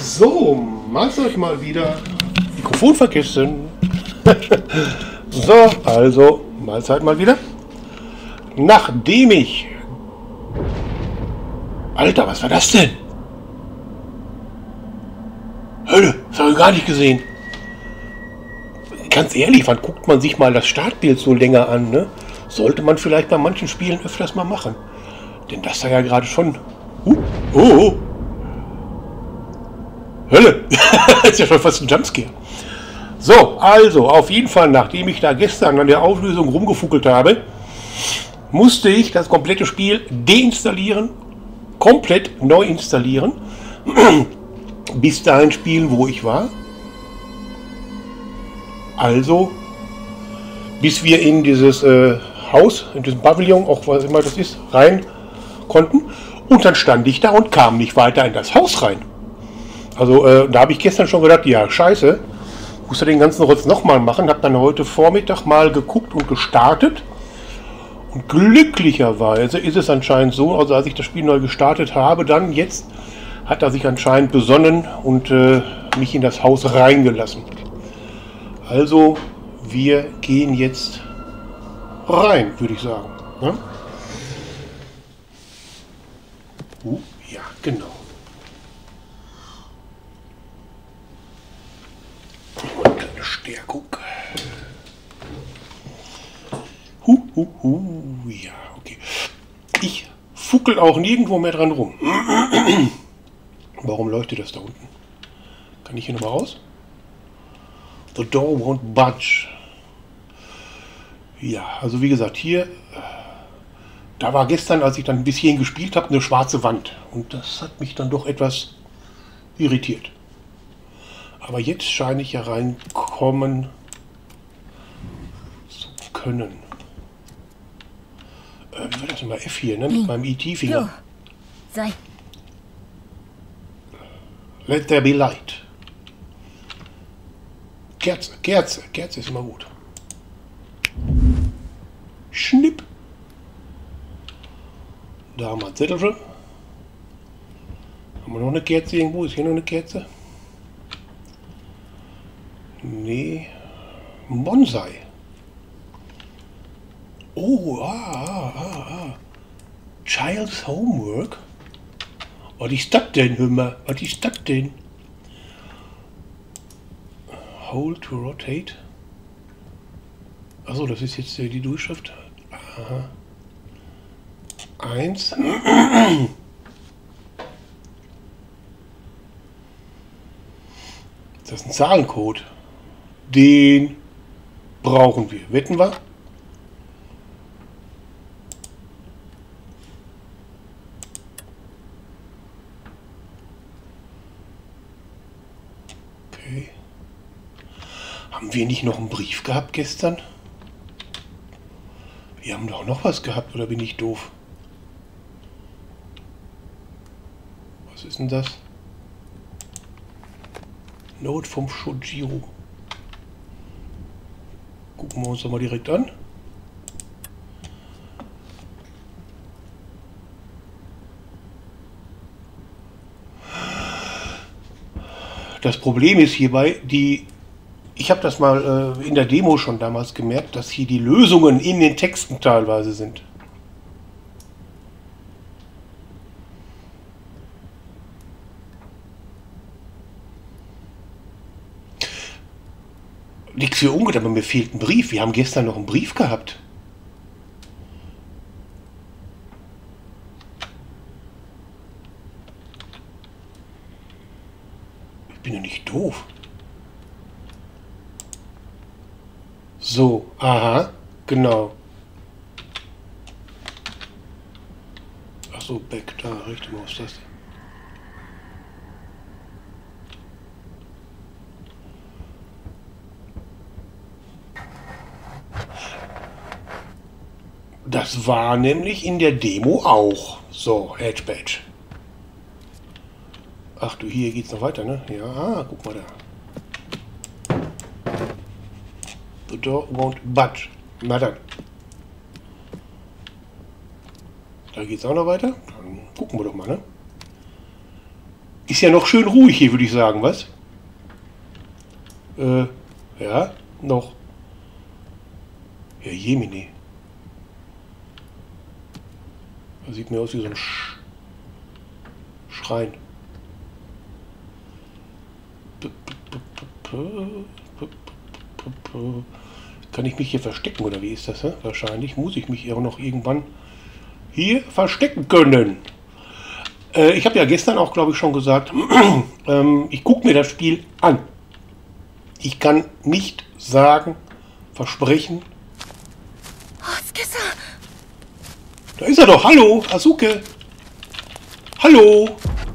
So, Mahlzeit mal wieder. Mikrofon vergessen. So, also Mahlzeit mal wieder. Nachdem ich... Alter, was war das denn? Hölle, das habe ich gar nicht gesehen. Ganz ehrlich, wann guckt man sich mal das Startbild so länger an, ne? Sollte man vielleicht bei manchen Spielen öfters mal machen. Denn das war ja gerade schon... Oh. Hölle! Ist ja schon fast ein Jumpscare. So, also, auf jeden Fall, nachdem ich da gestern an der Auflösung rumgefuckelt habe, musste ich das komplette Spiel deinstallieren, komplett neu installieren, bis dahin spielen, wo ich war. Also, bis wir in dieses Haus, in diesem Pavillon, auch was immer das ist, rein konnten. Und dann stand ich da und kam nicht weiter in das Haus rein. Also, da habe ich gestern schon gedacht, ja, scheiße, muss ja den ganzen Rotz nochmal machen. Habe dann heute Vormittag mal geguckt und gestartet. Und glücklicherweise ist es anscheinend so, also als ich das Spiel neu gestartet habe, dann jetzt hat er sich anscheinend besonnen und mich in das Haus reingelassen. Also, wir gehen jetzt rein, würde ich sagen. Ne? Ja, genau. Eine kleine Stärkung. Ja, okay. Ich fuckel auch nirgendwo mehr dran rum. Warum leuchtet das da unten? Kann ich hier nochmal raus? The door won't budge. Ja, also wie gesagt, hier, da war gestern, als ich dann bis hierhin gespielt habe, eine schwarze Wand. Und das hat mich dann doch etwas irritiert. Aber jetzt scheine ich ja reinkommen zu können. Wie war das mal? F hier, ne? Mit meinem ET-Finger. Sei. Let there be light. Kerze ist immer gut. Schnipp. Da haben wir ein Zettelchen. Haben wir noch eine Kerze irgendwo? Ist hier noch eine Kerze? Nee. Bonsai. Oh, Child's Homework? Was ist das denn, hör mal? Was ist das denn? Hold to rotate. Achso, das ist jetzt die Durchschrift. Aha. 1. Das ist ein Zahlencode. Den brauchen wir. Wetten wir? Okay. Haben wir nicht noch einen Brief gehabt gestern? Wir haben doch noch was gehabt, oder bin ich doof? Was ist denn das? Note vom Shojiro. Gucken wir uns doch mal direkt an. Das Problem ist hierbei, ich habe das mal in der Demo schon damals gemerkt, dass hier die Lösungen in den Texten teilweise sind. Nichts für ungut, aber mir fehlt ein Brief. Wir haben gestern noch einen Brief gehabt. Ich bin ja nicht doof. So, aha, genau. Ach so, back, da, rechte Maustaste. Das war nämlich in der Demo auch. So, Edge Badge. Ach du, hier geht's noch weiter, ne? Ja, guck mal da. The door won't budge. Na dann. Da geht's auch noch weiter. Dann gucken wir doch mal, ne? Ist ja noch schön ruhig hier, würde ich sagen, was? Ja, noch. Ja, Jemine. Das sieht mir aus wie so ein Schrein. Kann ich mich hier verstecken, oder wie ist das? Hä? Wahrscheinlich muss ich mich auch noch irgendwann hier verstecken können. Ich habe ja gestern auch, glaube ich, schon gesagt, ich gucke mir das Spiel an. Ich kann nicht sagen, versprechen. Da ist er doch. Hallo, Asuke. Hallo.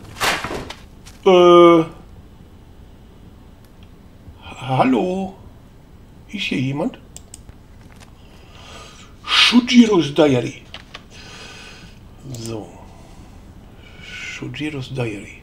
Hallo. Ist hier jemand? Shujiro's Diary. So. Shujiro's Diary.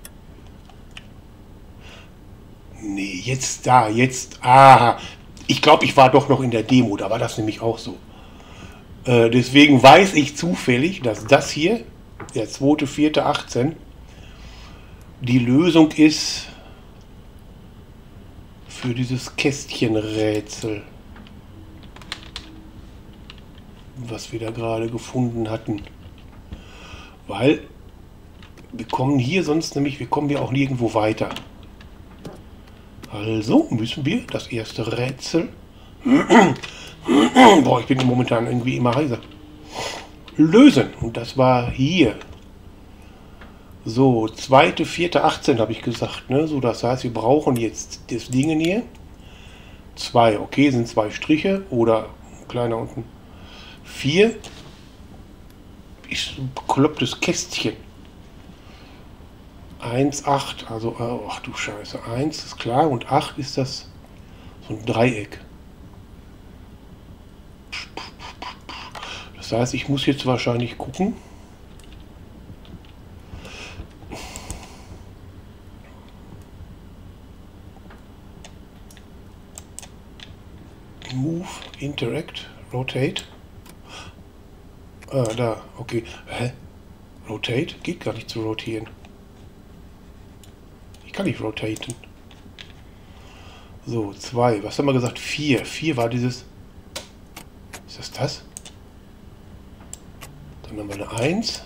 Nee, jetzt da, jetzt. Ah, ich glaube, ich war doch noch in der Demo, da war das nämlich auch so. Deswegen weiß ich zufällig, dass das hier, der 2.4.18, die Lösung ist für dieses Kästchenrätsel, was wir da gerade gefunden hatten. Weil wir kommen hier sonst nämlich, wir kommen ja auch nirgendwo weiter. Also müssen wir das erste Rätsel... Boah, ich bin momentan irgendwie immer heiser. Lösen. Und das war hier. So, 2.4.18 habe ich gesagt. Ne? So, das heißt, wir brauchen jetzt das Ding hier. 2, okay, sind 2 Striche. Oder kleiner unten. 4 ist ein beklopptes Kästchen. 1, 8. Also, ach du Scheiße. 1 ist klar und 8 ist das so ein Dreieck. Das heißt, ich muss jetzt wahrscheinlich gucken. Move, Interact, Rotate. Ah, da, okay. Hä? Rotate? Geht gar nicht zu rotieren. Ich kann nicht rotaten. So, 2. Was haben wir gesagt? 4. 4 war dieses... Ist das das? Dann haben wir eine 1.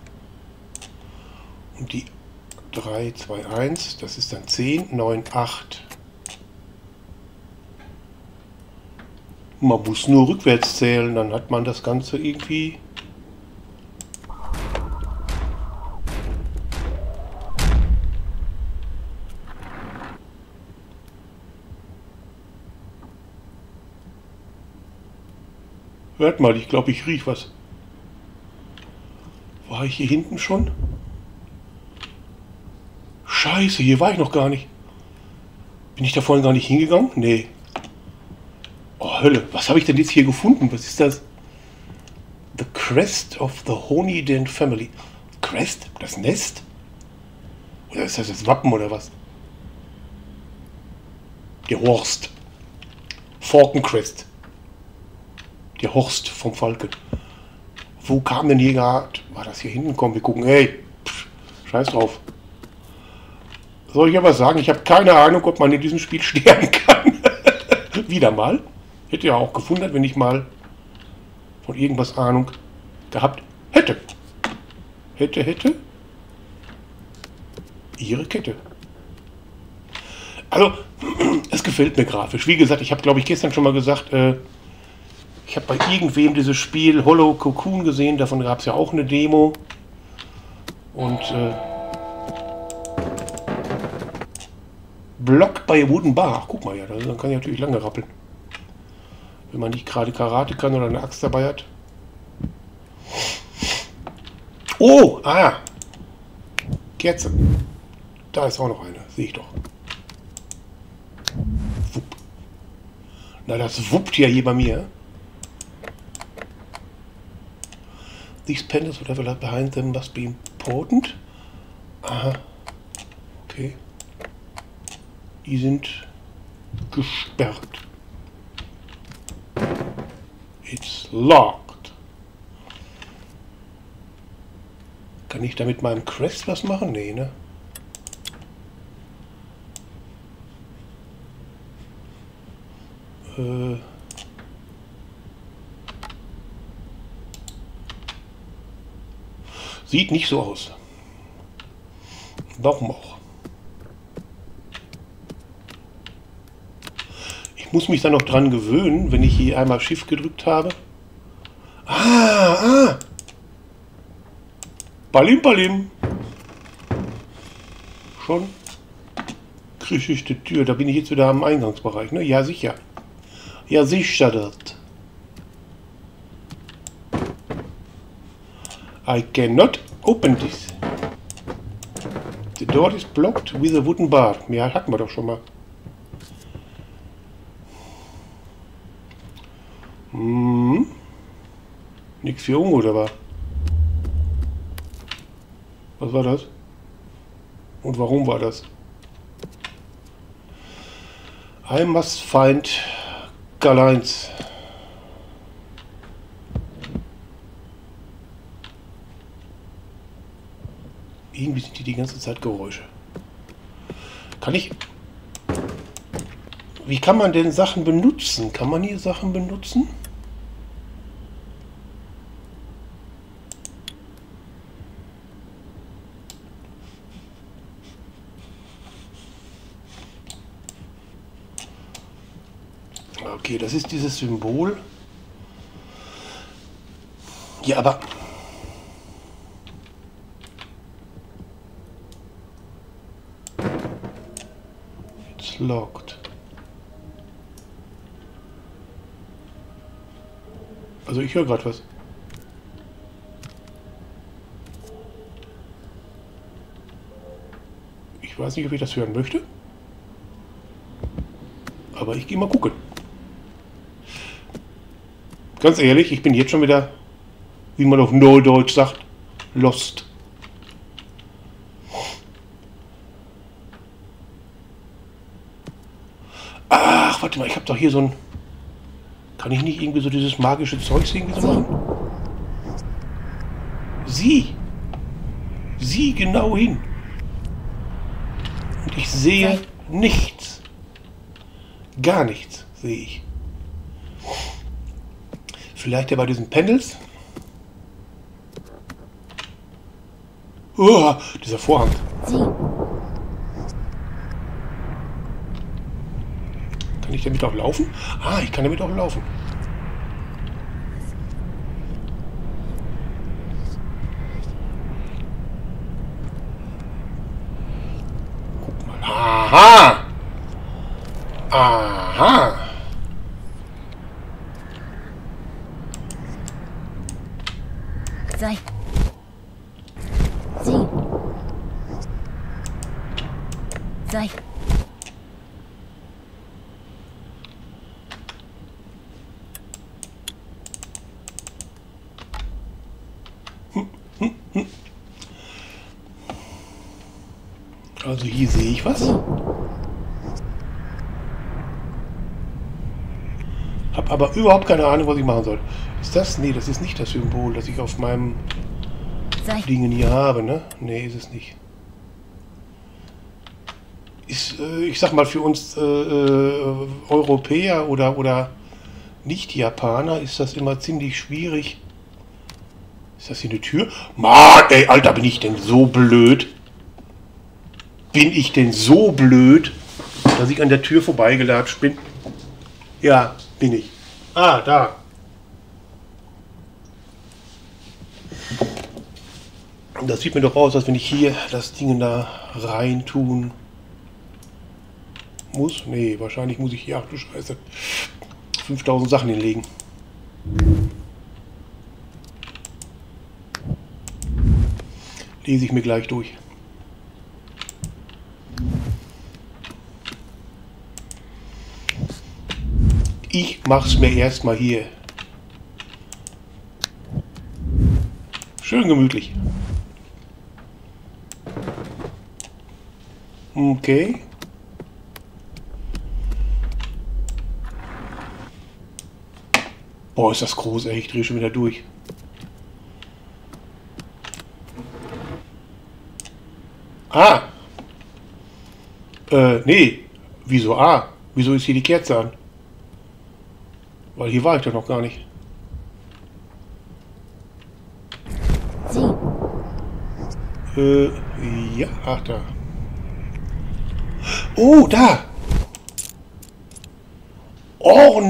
Und die 3, 2, 1. Das ist dann 10, 9, 8. Man muss nur rückwärts zählen, dann hat man das Ganze irgendwie... Hört mal, ich glaube, ich rieche was. War ich hier hinten schon? Scheiße, hier war ich noch gar nicht. Bin ich da vorhin gar nicht hingegangen? Nee. Oh, Hölle, was habe ich denn jetzt hier gefunden? Was ist das? The Crest of the Honeyden Family. Crest? Das Nest? Oder ist das das Wappen oder was? Der Horst. Falkencrest. Der Horst vom Falken. Wo kam denn hier gerade? War das hier hinten? Komm, wir gucken. Hey, scheiß drauf. Soll ich aber sagen, ich habe keine Ahnung, ob man in diesem Spiel sterben kann. Wieder mal. Hätte ja auch gewundert, wenn ich mal von irgendwas Ahnung gehabt hätte. Hätte. Ihre Kette. Also, es gefällt mir grafisch. Wie gesagt, ich habe, glaube ich, gestern schon mal gesagt, ich habe bei irgendwem dieses Spiel Hollow Cocoon gesehen, davon gab es ja auch eine Demo. Und Block bei Wooden Bar. Guck mal, ja, dann kann ich natürlich lange rappeln. Wenn man nicht gerade Karate kann oder eine Axt dabei hat. Oh, Kerze. Da ist auch noch eine, sehe ich doch. Wupp. Na, das wuppt ja hier bei mir. These panels, whatever behind them must be important. Aha. Okay. Die sind gesperrt. It's locked. Kann ich da mit meinem Crest was machen? Nee, ne? Sieht nicht so aus. Warum auch? Ich muss mich dann noch dran gewöhnen, wenn ich hier einmal Shift gedrückt habe. Balim, balim. Schon kriege ich die Tür. Da bin ich jetzt wieder am Eingangsbereich, ne? Ja, sicher. Ja, sicher dort. I cannot open this. The door is blocked with a wooden bar. Ja, hatten wir doch schon mal. Nix für Unge, oder was? Was war das? Und warum war das? I must find Karl-Heinz. Irgendwie sind die ganze Zeit Geräusche. Kann ich... Wie kann man denn Sachen benutzen? Kann man hier Sachen benutzen? Okay, das ist dieses Symbol. Ja, aber... It's locked. Also ich höre gerade was. Ich weiß nicht, ob ich das hören möchte. Aber ich gehe mal gucken. Ganz ehrlich, ich bin jetzt schon wieder, wie man auf Neudeutsch sagt, lost. Ach, warte mal, ich habe doch hier so ein... Kann ich nicht irgendwie so dieses magische Zeugs irgendwie so machen? Sieh genau hin. Und ich sehe nichts. Gar nichts sehe ich. Vielleicht ja bei diesen Panels. Oh, dieser Vorhang. Kann ich damit auch laufen? Ah, ich kann damit auch laufen. Guck mal. Aha! Aha! Sei. Sieh. Sei. Also hier sehe ich was. Hab aber überhaupt keine Ahnung, was ich machen soll. Ist das? Nee, das ist nicht das Symbol, das ich auf meinem Dingen hier habe, ne? Nee, ist es nicht. Ist, ich sag mal, für uns Europäer oder Nicht-Japaner ist das immer ziemlich schwierig. Ist das hier eine Tür? Mann, ey, Alter, bin ich denn so blöd? Bin ich denn so blöd, dass ich an der Tür vorbeigelatscht bin? Ja, bin ich. Ah, da. Das sieht mir doch aus, als wenn ich hier das Ding da rein tun muss. Nee, wahrscheinlich muss ich hier, ach du Scheiße, 5000 Sachen hinlegen. Lese ich mir gleich durch. Ich mach's mir erstmal hier. Schön gemütlich. Okay. Boah, ist das groß, ey. Ich drehe schon wieder durch. Ah. Nee. Wieso A? Wieso ist hier die Kerze an? Weil hier war ich doch noch gar nicht. Sie. Ja, ach da. Oh, da! Oh,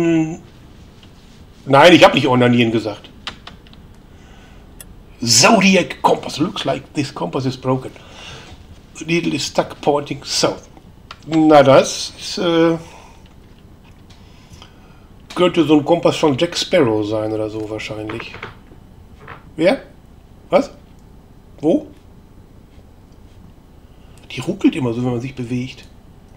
nein, ich habe nicht onanieren gesagt. Zodiac compass. Looks like this compass is broken. The needle is stuck pointing south. Na, das ist, könnte so ein Kompass von Jack Sparrow sein oder so wahrscheinlich. Wer? Was? Wo? Die ruckelt immer so, wenn man sich bewegt.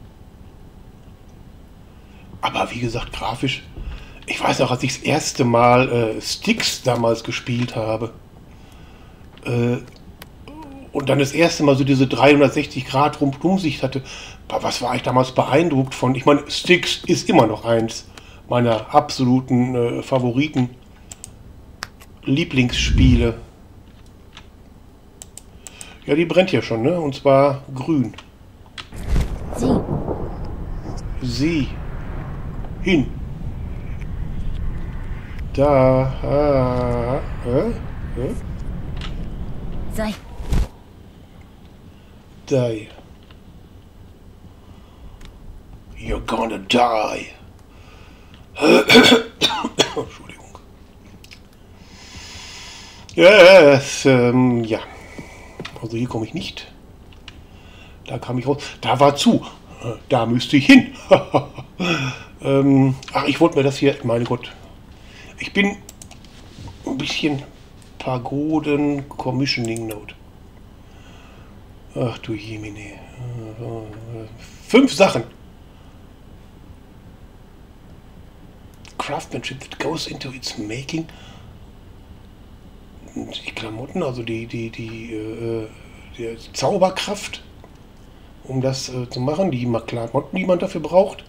Aber wie gesagt, grafisch. Ich weiß noch, als ich das erste Mal Styx damals gespielt habe. Und dann das erste Mal so diese 360-Grad-Rundumsicht hatte. Was war ich damals beeindruckt von? Ich meine, Styx ist immer noch eins meiner absoluten Favoriten. Lieblingsspiele. Ja, die brennt ja schon, ne? Und zwar grün. Sie. Sie. Hin. Da. Sei. Die. You're gonna die. Entschuldigung. Yes, ja. Also hier komme ich nicht. Da kam ich raus. Da war zu. Da müsste ich hin. Ach, ich wollte mir das hier... Meine Gott. Ich bin ein bisschen Pagoden Commissioning Note. Ach du Jemine. 5 Sachen. Craftsmanship that goes into its making. Die Klamotten, also die Zauberkraft, um das zu machen, die Klamotten, die man dafür braucht.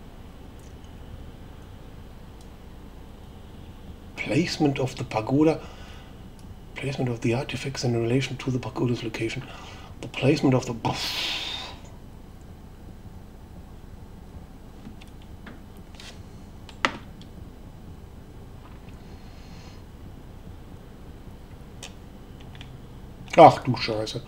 Placement of the pagoda. Placement of the artifacts in relation to the pagoda's location. The placement of the... Ach du Scheiße.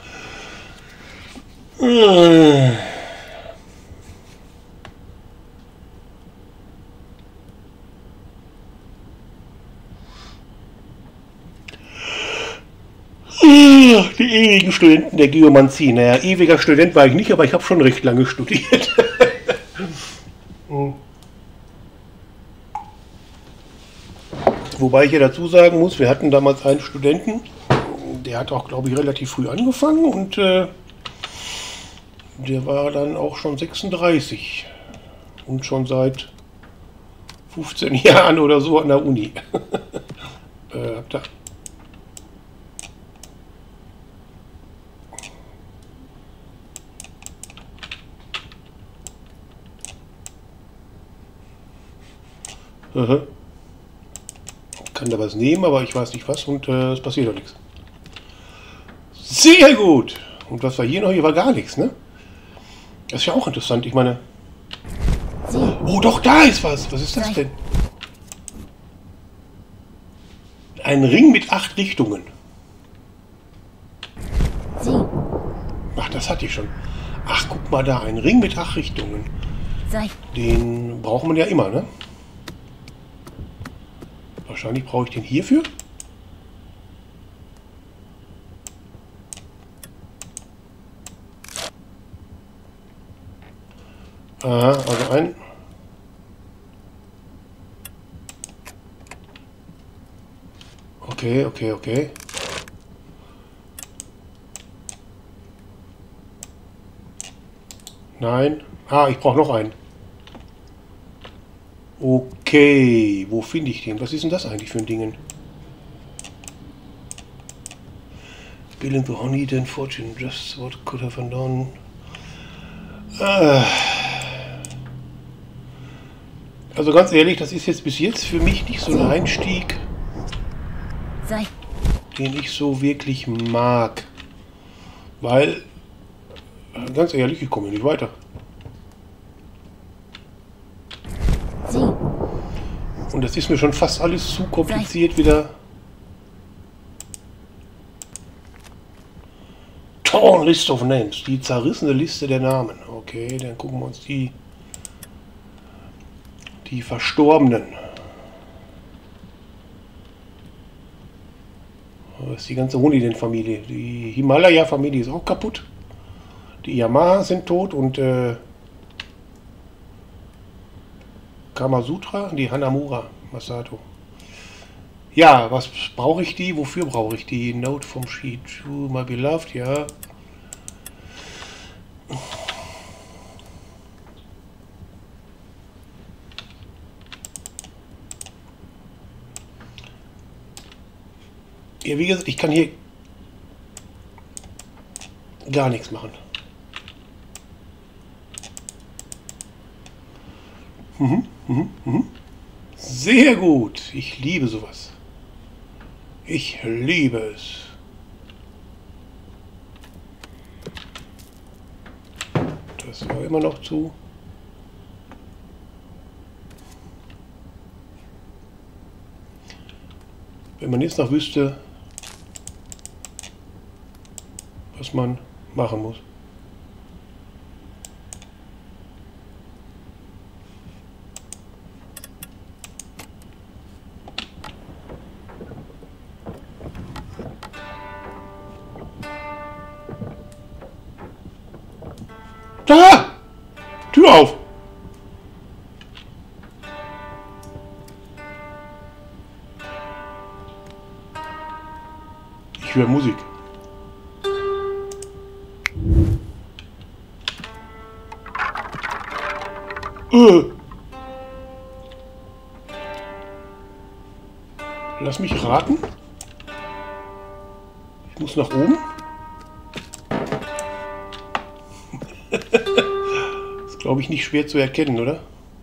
Die ewigen Studenten der Geomancie. Naja, ewiger Student war ich nicht, aber ich habe schon recht lange studiert. Wobei ich ja dazu sagen muss, wir hatten damals einen Studenten, der hat auch, glaube ich, relativ früh angefangen und der war dann auch schon 36 und schon seit 15 Jahren oder so an der Uni. Da. Kann da was nehmen, aber ich weiß nicht was und es passiert doch nichts. Sehr gut! Und was war hier noch? Hier war gar nichts, ne? Das ist ja auch interessant, ich meine... Oh doch, da ist was! Was ist das denn? Ein Ring mit 8 Richtungen. Ach, das hatte ich schon. Ach, guck mal da, ein Ring mit 8 Richtungen. Den braucht man ja immer, ne? Wahrscheinlich brauche ich den hierfür. Aha, also ein... Okay. Nein. Ah, ich brauche noch einen. Okay, wo finde ich den? Was ist denn das eigentlich für ein Ding? Billing the honey, then fortune, just what could have done. Also ganz ehrlich, das ist jetzt bis jetzt für mich nicht so ein Einstieg, den ich so wirklich mag. Weil, ganz ehrlich, ich komme nicht weiter. Und das ist mir schon fast alles zu kompliziert wieder. Torn List of Names. Die zerrissene Liste der Namen. Okay, dann gucken wir uns die Verstorbenen. Das ist die ganze Huniden-Familie. Die Himalaya-Familie ist auch kaputt. Die Yamaha sind tot und Kamasutra, die Hanamura Masato. Ja, was brauche ich die? Wofür brauche ich die? Note vom Sheet to my beloved, ja. Ja, wie gesagt, ich kann hier gar nichts machen. Sehr gut. Ich liebe sowas. Ich liebe es. Das war immer noch zu. Wenn man jetzt noch wüsste, was man machen muss. Da! Tür auf! Ich höre Musik. Lass mich raten. Ich muss nach oben. Ist, glaube ich, nicht schwer zu erkennen, oder?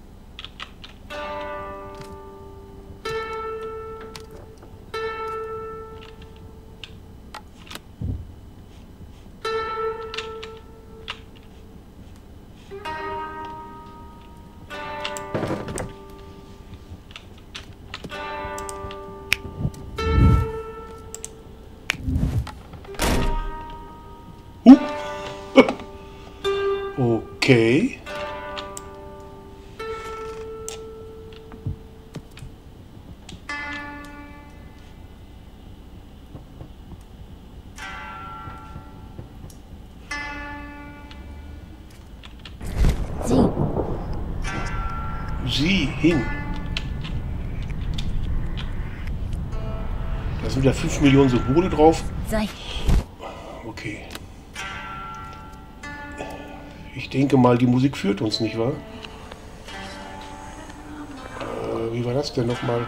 Okay. Sieh hin. Da sind wieder 5 Millionen Symbole drauf. Okay. Ich denke mal, die Musik führt uns, nicht wahr? Wie war das denn nochmal?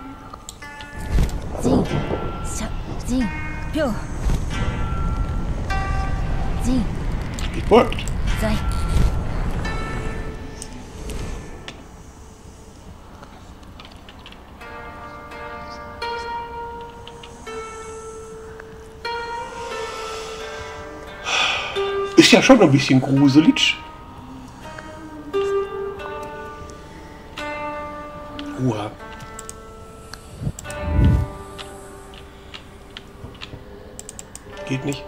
It worked. Ist ja schon ein bisschen gruselig. Uha. Geht nicht.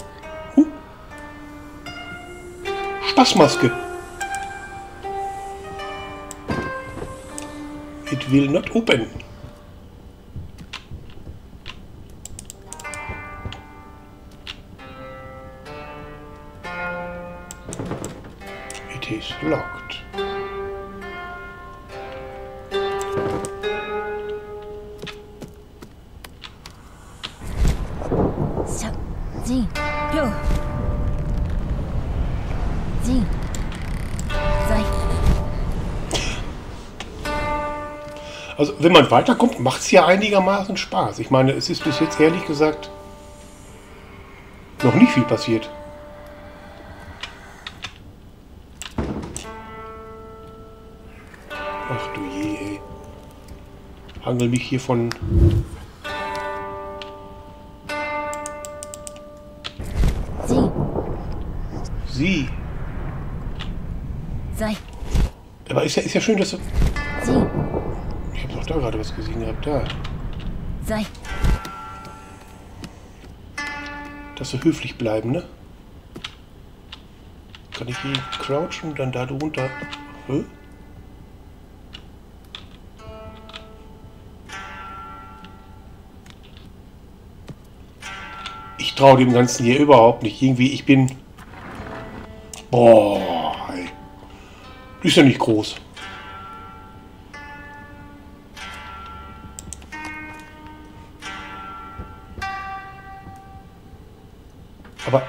Spaßmaske. It will not open. It is locked. Also, wenn man weiterkommt, macht es ja einigermaßen Spaß. Ich meine, es ist bis jetzt ehrlich gesagt noch nicht viel passiert. Ach du je, ey. Hangel mich hier von... Sie. Aber ist ja schön, dass du... Ich habe doch da gerade was gesehen gehabt. Da. Sei. Dass wir höflich bleiben, ne? Kann ich hier crouchen und dann da drunter? Hä? Ich traue dem Ganzen hier überhaupt nicht. Irgendwie, ich bin... Boah, ey. Die ist ja nicht groß. Aber...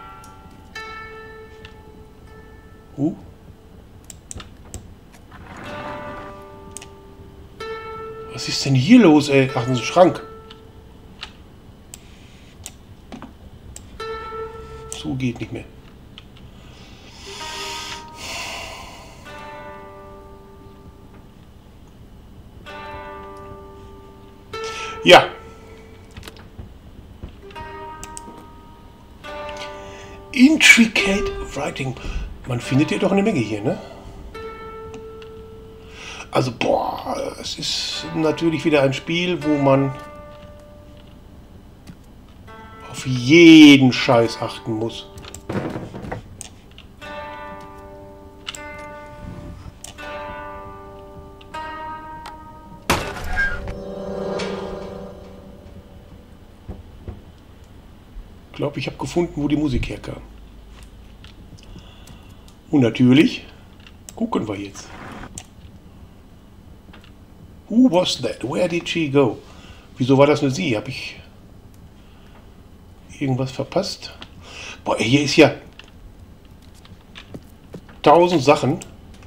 Was ist denn hier los, ey? Ach, das ist ein Schrank. So geht nicht mehr. Ja. Intricate Writing. Man findet ja doch eine Menge hier, ne? Also, boah, es ist natürlich wieder ein Spiel, wo man auf jeden Scheiß achten muss. Ich glaube, ich habe gefunden, wo die Musik herkam. Und natürlich gucken wir jetzt. Who was that? Where did she go? Wieso war das nur sie? Habe ich irgendwas verpasst? Boah, hier ist ja 1000 Sachen.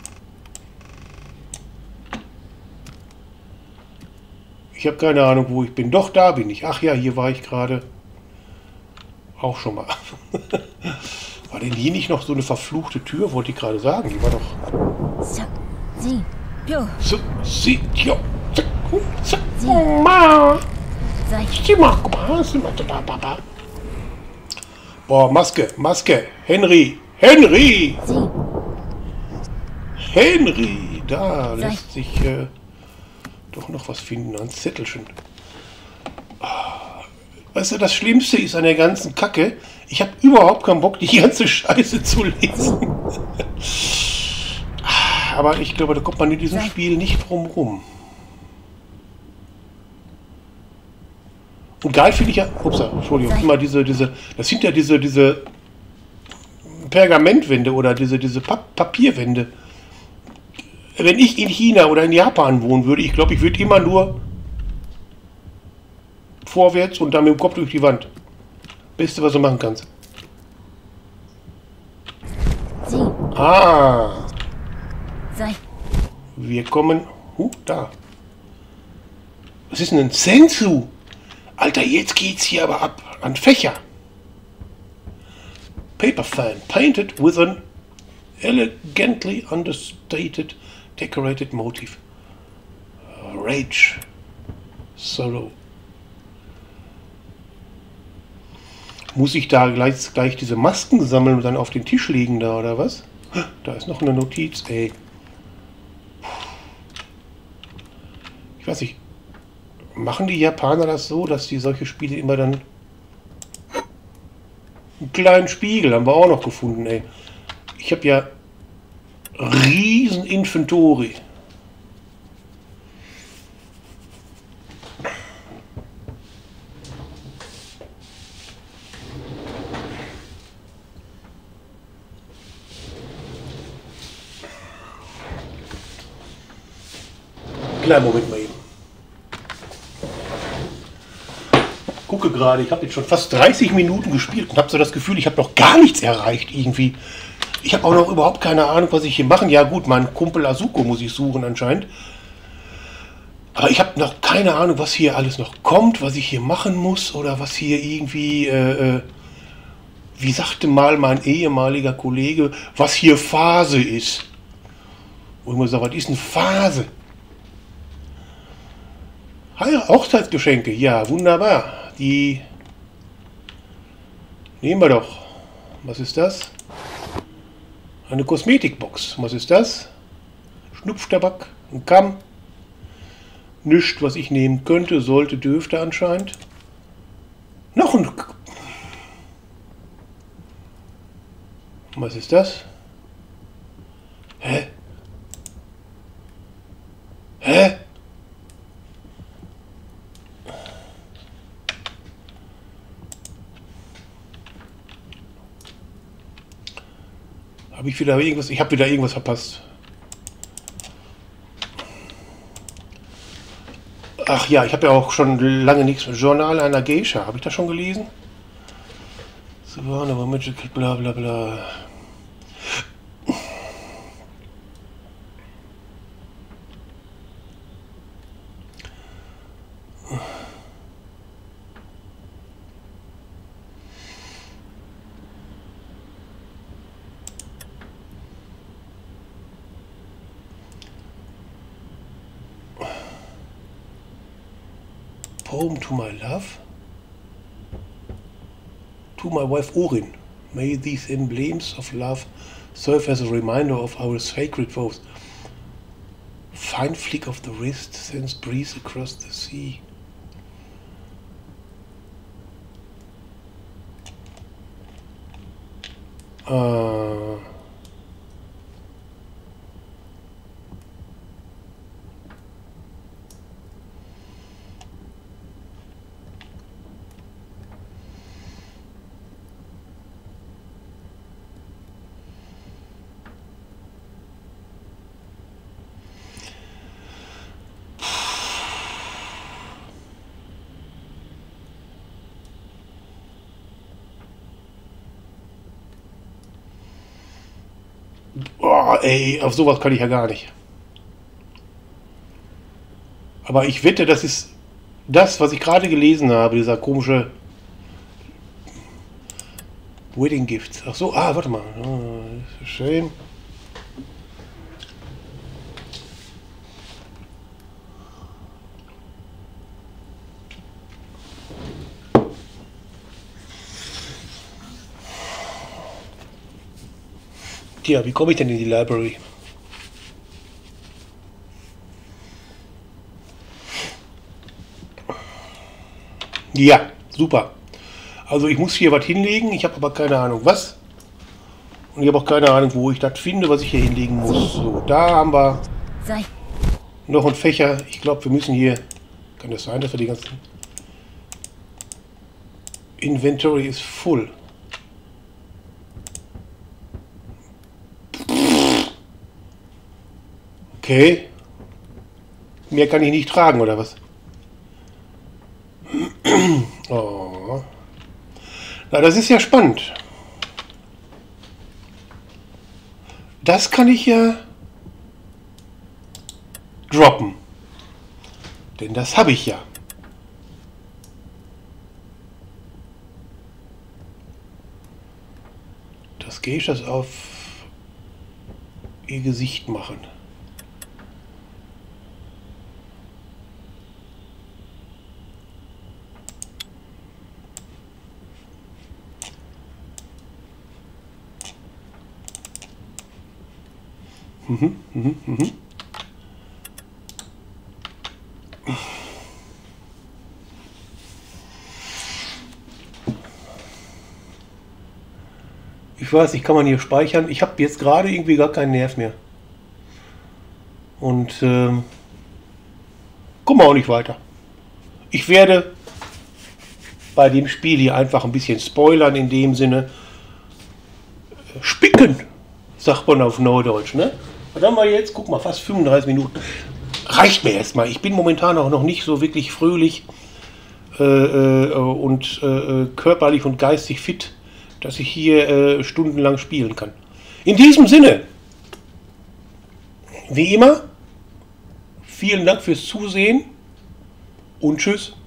Ich habe keine Ahnung, wo ich bin. Doch, da bin ich. Ach ja, hier war ich gerade auch schon mal. War denn hier nicht noch so eine verfluchte Tür? Wollte ich gerade sagen. Die war doch... So, sie. Jo. So, sie. Jo. Sei. Boah, Maske, Maske. Henry. Henry. Sie. Henry. Da lässt sich doch noch was finden. Ein Zettelchen. Weißt du, das Schlimmste ist an der ganzen Kacke, ich habe überhaupt keinen Bock, die ganze Scheiße zu lesen. Aber ich glaube, da kommt man in diesem Spiel nicht drum rum. Und geil finde ich ja, ups, Entschuldigung, immer diese, das sind ja diese Pergamentwände oder diese Papierwände. Wenn ich in China oder in Japan wohnen würde, ich glaube, ich würde immer nur vorwärts und dann mit dem Kopf durch die Wand. Beste, was du machen kannst. Sie. Ah. Sei. Wir kommen... da. Was ist denn ein Sensu? Alter, jetzt geht's hier aber ab an Fächer. Paper fan, painted with an elegantly understated, decorated motif. Rage. Sorrow. Muss ich da gleich diese Masken sammeln und dann auf den Tisch legen da, oder was? Da ist noch eine Notiz, ey. Ich weiß nicht. Machen die Japaner das so, dass die solche Spiele immer dann... Einen kleinen Spiegel haben wir auch noch gefunden, ey. Ich habe ja riesen Inventory. Kleinen Moment mal eben. Gucke gerade, ich habe jetzt schon fast 30 Minuten gespielt und habe so das Gefühl, ich habe noch gar nichts erreicht irgendwie. Ich habe auch noch überhaupt keine Ahnung, was ich hier machen. Ja gut, meinen Kumpel Asuko muss ich suchen anscheinend. Aber ich habe noch keine Ahnung, was hier alles noch kommt, was ich hier machen muss oder was hier irgendwie, wie sagte mal mein ehemaliger Kollege, was hier Phase ist. Und ich muss sagen, was ist eine Phase? Hochzeitsgeschenke, ja, wunderbar. Die nehmen wir doch. Was ist das? Eine Kosmetikbox. Was ist das? Schnupftabak, ein Kamm, Nichts, was ich nehmen könnte, sollte, dürfte anscheinend. Noch ein... Was ist das? Hä? Hä? Habe ich wieder irgendwas? Ich habe wieder irgendwas verpasst. Ach ja, ich habe ja auch schon lange nichts mit Journal einer Geisha. Habe ich das schon gelesen? Savannah, Magical, bla bla bla. Poem to my love, to my wife Orin. May these emblems of love serve as a reminder of our sacred vows. Fine flick of the wrist sends breeze across the sea. Oh, ey, auf sowas kann ich ja gar nicht. Aber ich wette, das ist das, was ich gerade gelesen habe, dieser komische Wedding Gift. Ach so, warte mal. Oh, schön. Tja, wie komme ich denn in die Library? Ja, super. Also ich muss hier was hinlegen, ich habe aber keine Ahnung was. Und ich habe auch keine Ahnung, wo ich das finde, was ich hier hinlegen muss. So, da haben wir noch einen Fächer. Ich glaube, wir müssen hier... Kann das sein, dass wir die ganzen... Inventory ist full. Okay. Mehr kann ich nicht tragen, oder was? Oh. Na, das ist ja spannend. Das kann ich ja droppen. Denn das habe ich ja. Das gehe ich das auf ihr Gesicht machen. Ich weiß nicht, kann man hier speichern? Ich habe jetzt gerade irgendwie gar keinen Nerv mehr. Und komme auch nicht weiter. Ich werde bei dem Spiel hier einfach ein bisschen spoilern, in dem Sinne spicken, sagt man auf Neudeutsch, ne? Was haben wir jetzt? Guck mal, fast 35 Minuten. Reicht mir erstmal. Ich bin momentan auch noch nicht so wirklich fröhlich und körperlich und geistig fit, dass ich hier stundenlang spielen kann. In diesem Sinne, wie immer, vielen Dank fürs Zusehen und tschüss.